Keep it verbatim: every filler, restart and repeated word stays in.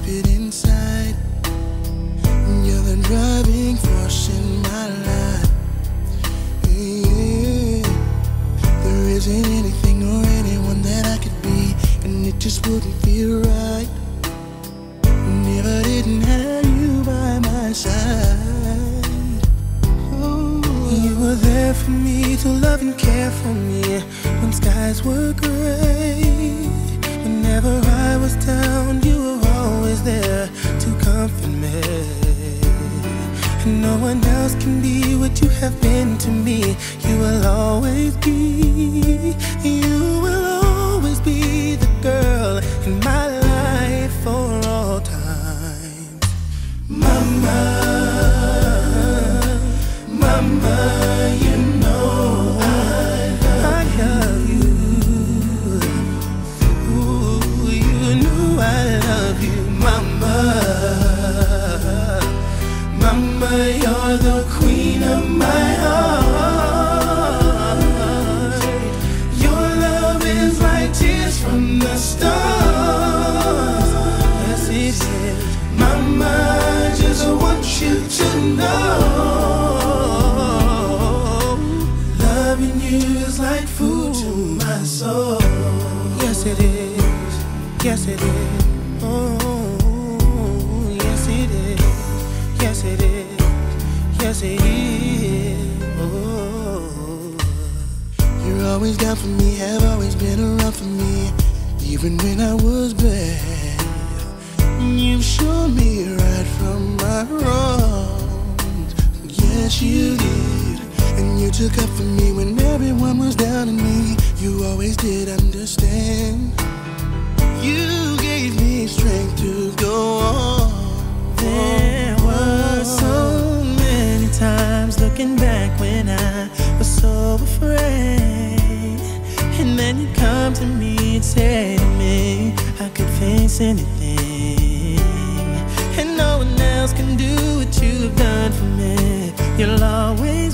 fit inside. You're the driving force in my life. Yeah. There isn't anything or anyone that I could be, and it just wouldn't feel right. Never didn't have you by my side. Oh. You were there for me to love and care for me when skies were gray. Whenever I was down, you were always there to comfort me. And no one else can be what you have been to me. You will always be, you will always be the girl in my life for all time. Mama, mama, you know I love, I love you. Ooh, you know I love you, mama. Mama, you're the queen of my heart. Your love is like tears from the stars. Yes, it is. Mama, I just want you to know, loving you is like food to my soul. Yes, it is. Yes, it is. Oh, yes, it is. Yes, it is. Yes, it is. Oh. You're always down for me, have always been around for me, even when I was bad. You've shown me right from my wrongs. Yes, you did. And you took up for me when everyone was down on me. You always did understand. You gave me strength to go on. There were so many times looking back when I was so afraid, and then you'd come to me and say to me I could face anything, and no one else can do what you've done for me. You'll always